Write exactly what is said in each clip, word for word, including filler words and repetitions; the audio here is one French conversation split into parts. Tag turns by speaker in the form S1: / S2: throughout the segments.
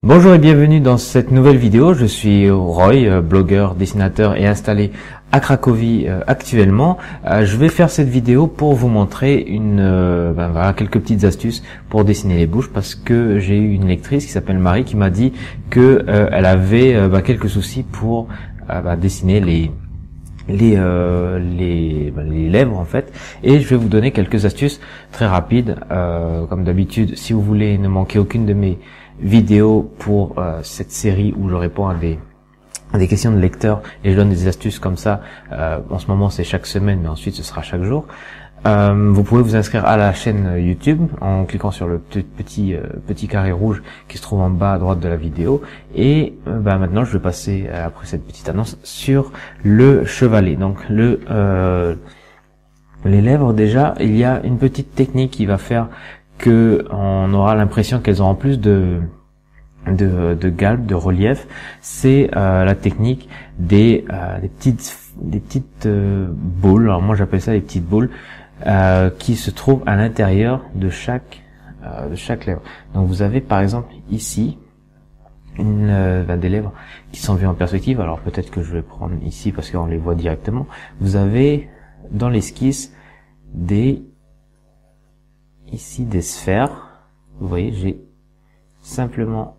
S1: Bonjour et bienvenue dans cette nouvelle vidéo. Je suis Roy, blogueur, dessinateur et installé à Cracovie euh, actuellement. Euh, je vais faire cette vidéo pour vous montrer une, euh, ben voilà, quelques petites astuces pour dessiner les bouches, parce que j'ai eu une lectrice qui s'appelle Marie qui m'a dit que euh, elle avait euh, ben, quelques soucis pour euh, ben, dessiner les les euh, les, ben, les lèvres en fait, et je vais vous donner quelques astuces très rapides. Euh, comme d'habitude, si vous voulez ne manquer aucune de mes vidéos pour euh, cette série où je réponds à des à des questions de lecteurs et je donne des astuces comme ça, euh, en ce moment c'est chaque semaine, mais ensuite ce sera chaque jour. Euh, vous pouvez vous inscrire à la chaîne YouTube en cliquant sur le petit petit, euh, petit carré rouge qui se trouve en bas à droite de la vidéo. Et euh, bah, maintenant je vais passer, euh, après cette petite annonce, sur le chevalet. Donc le euh, les lèvres, déjà il y a une petite technique qui va faire que on aura l'impression qu'elles auront plus de de, de galbe, de relief. C'est euh, la technique des, euh, des petites des petites euh, boules. Alors moi j'appelle ça les petites boules euh, qui se trouvent à l'intérieur de chaque euh, de chaque lèvre. Donc vous avez par exemple ici une euh, ben, des lèvres qui sont vues en perspective. Alors peut-être que je vais prendre ici parce qu'on les voit directement. Vous avez dans l'esquisse des ici des sphères. Vous voyez, j'ai simplement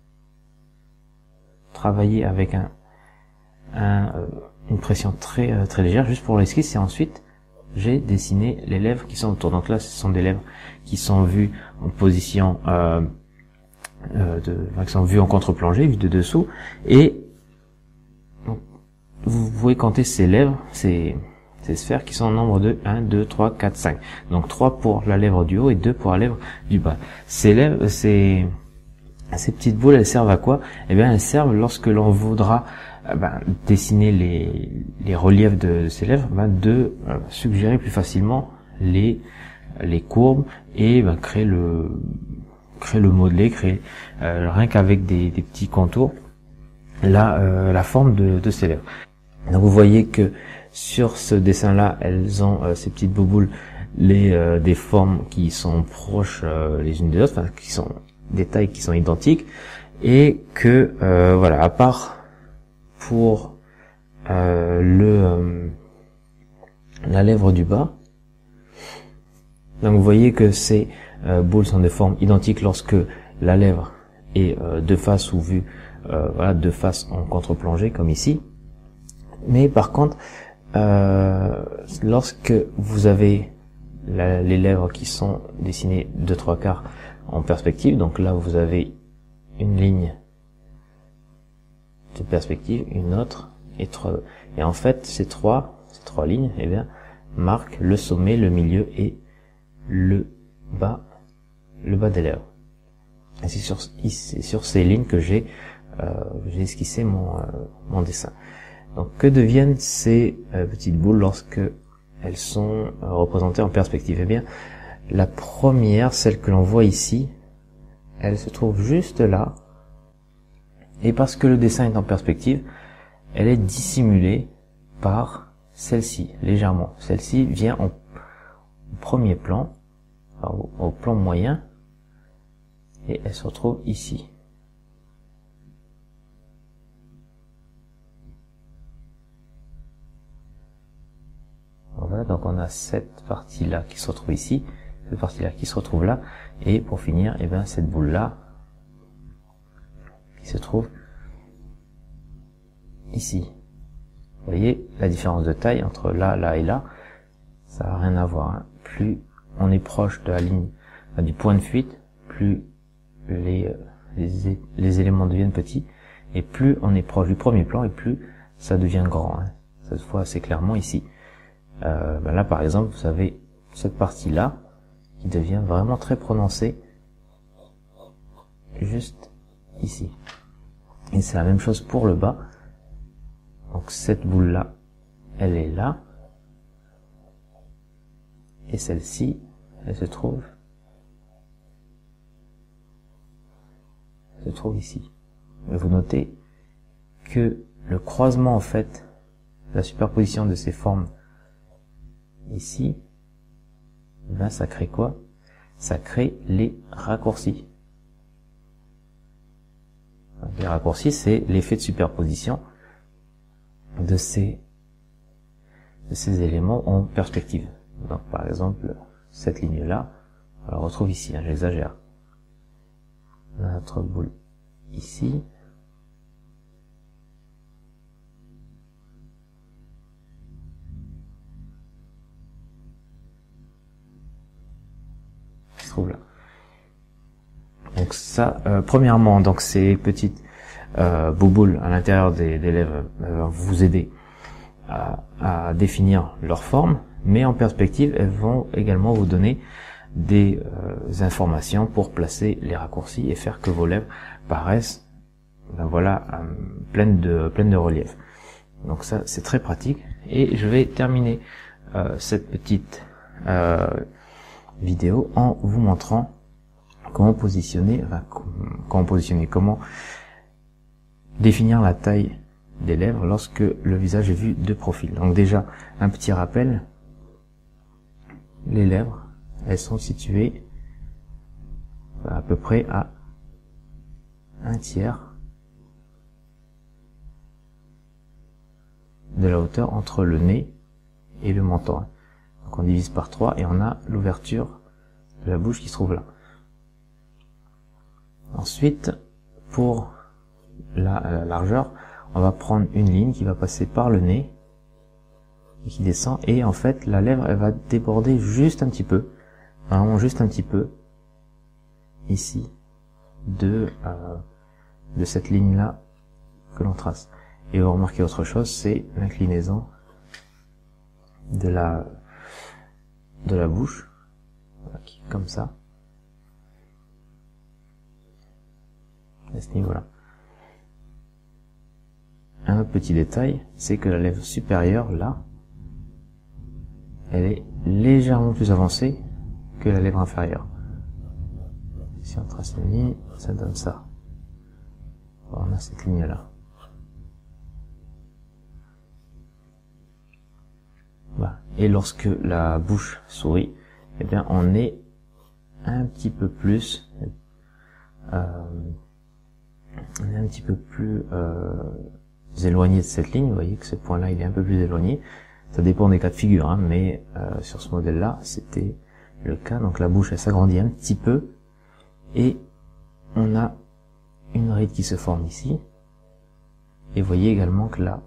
S1: travaillé avec un, un euh, une pression très euh, très légère juste pour l'esquisse, et ensuite j'ai dessiné les lèvres qui sont autour. Donc là, ce sont des lèvres qui sont vues en position euh, euh, de, enfin, qui sont vues en contre-plongée, vues de dessous, et donc, vous pouvez compter ces lèvres, ces ces sphères qui sont en nombre de un, deux, trois, quatre, cinq. Donc trois pour la lèvre du haut et deux pour la lèvre du bas. Ces lèvres, ces, ces petites boules, elles servent à quoi? Eh bien, elles servent lorsque l'on voudra eh ben, dessiner les, les reliefs de ces lèvres, ben, de euh, suggérer plus facilement les, les courbes et ben, créer le créer le modelé, créer euh, rien qu'avec des, des petits contours la, euh, la forme de, de ces lèvres. Donc vous voyez que sur ce dessin-là, elles ont euh, ces petites bouboules, les euh, des formes qui sont proches euh, les unes des autres, enfin qui sont des tailles qui sont identiques, et que euh, voilà, à part pour euh, le euh, la lèvre du bas. Donc vous voyez que ces euh, boules sont des formes identiques lorsque la lèvre est euh, de face ou vue euh, voilà, de face en contre-plongée comme ici. Mais par contre, euh, lorsque vous avez la, les lèvres qui sont dessinées de trois quarts en perspective, donc là vous avez une ligne de perspective, une autre et trois. Et en fait, ces trois, ces trois lignes, eh bien, marquent le sommet, le milieu et le bas, le bas des lèvres. Et c'est sur, c'est sur ces lignes que j'ai, euh, j'ai esquissé mon, euh, mon dessin. Donc, que deviennent ces euh, petites boules lorsque elles sont euh, représentées en perspective? Eh bien, la première, celle que l'on voit ici, elle se trouve juste là. Et parce que le dessin est en perspective, elle est dissimulée par celle-ci, légèrement. Celle-ci vient en premier plan, enfin, au, au plan moyen, et elle se retrouve ici. Voilà, donc on a cette partie-là qui se retrouve ici, cette partie-là qui se retrouve là, et pour finir, eh ben cette boule-là qui se trouve ici. Vous voyez la différence de taille entre là, là et là, ça n'a rien à voir. Hein. Plus on est proche de la ligne, enfin, du point de fuite, plus les, les les éléments deviennent petits, et plus on est proche du premier plan, et plus ça devient grand. Hein. Ça se voit assez clairement ici. Euh, ben là par exemple vous avez cette partie là qui devient vraiment très prononcée juste ici, et c'est la même chose pour le bas. Donc cette boule là elle est là, et celle-ci elle se trouve elle se trouve ici. Et vous notez que le croisement en fait, la superposition de ces formes ici, ben ça crée quoi? Ça crée les raccourcis. des raccourcis, c'est l'effet de superposition de ces, de ces éléments en perspective. Donc par exemple, cette ligne-là, on la retrouve ici, hein, j'exagère. Notre boule ici. Qui se trouve là. Donc ça, euh, premièrement, donc ces petites euh, bouboules à l'intérieur des, des lèvres vont vous aider à, à définir leur forme, mais en perspective, elles vont également vous donner des euh, informations pour placer les raccourcis et faire que vos lèvres paraissent, ben voilà, euh, pleines de pleines de relief. Donc ça, c'est très pratique. Et je vais terminer euh, cette petite euh, vidéo en vous montrant comment positionner, enfin, comment positionner, comment définir la taille des lèvres lorsque le visage est vu de profil. Donc déjà, un petit rappel, les lèvres, elles sont situées à peu près à un tiers de la hauteur entre le nez et le menton. Donc on divise par trois et on a l'ouverture de la bouche qui se trouve là. Ensuite, pour la, la largeur, on va prendre une ligne qui va passer par le nez et qui descend, et en fait la lèvre elle va déborder juste un petit peu, vraiment juste un petit peu ici de euh, de cette ligne là que l'on trace. Et vous remarquez autre chose, c'est l'inclinaison de la de la bouche, voilà, qui est comme ça à ce niveau-là. Un autre petit détail, c'est que la lèvre supérieure là, elle est légèrement plus avancée que la lèvre inférieure. Si on trace une ligne, ça donne ça. On a cette ligne là. Voilà. Et lorsque la bouche sourit, eh bien on est un petit peu plus, euh, on est un petit peu plus euh, éloigné de cette ligne. Vous voyez que ce point-là, il est un peu plus éloigné. Ça dépend des cas de figure, hein, mais euh, sur ce modèle-là, c'était le cas. Donc la bouche, elle s'agrandit un petit peu, et on a une ride qui se forme ici. Et vous voyez également que là,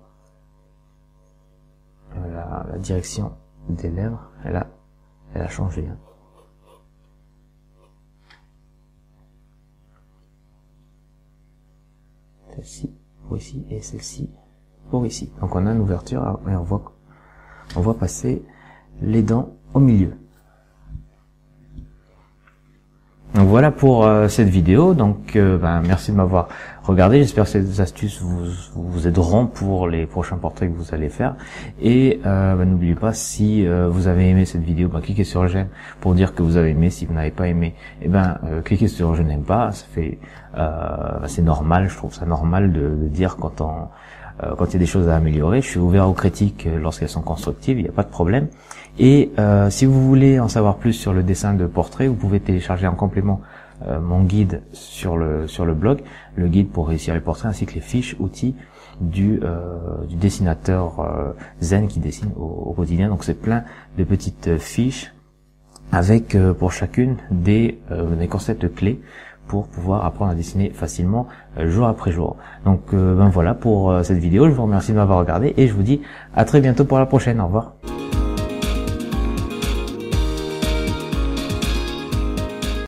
S1: la, la direction des lèvres, elle a, elle a changé. Hein. Celle-ci pour ici et celle-ci pour ici. Donc on a une ouverture et on voit, on voit passer les dents au milieu. Donc voilà pour euh, cette vidéo. Donc euh, ben, merci de m'avoir regardé. J'espère que ces astuces vous, vous aideront pour les prochains portraits que vous allez faire. Et euh, ben, n'oubliez pas, si euh, vous avez aimé cette vidéo, ben, cliquez sur j'aime pour dire que vous avez aimé. Si vous n'avez pas aimé, eh ben euh, cliquez sur je n'aime pas. Ça fait, euh, c'est normal. Je trouve ça normal de, de dire quand on Euh, quand il y a des choses à améliorer. Je suis ouvert aux critiques lorsqu'elles sont constructives, il n'y a pas de problème. Et euh, si vous voulez en savoir plus sur le dessin de portrait, vous pouvez télécharger en complément euh, mon guide sur le sur le blog, le guide pour réussir les portraits, ainsi que les fiches outils du euh, du dessinateur euh, zen qui dessine au, au quotidien. Donc c'est plein de petites fiches avec euh, pour chacune des euh, des concepts clés pour pouvoir apprendre à dessiner facilement euh, jour après jour. Donc euh, ben voilà pour euh, cette vidéo, je vous remercie de m'avoir regardé et je vous dis à très bientôt pour la prochaine. Au revoir.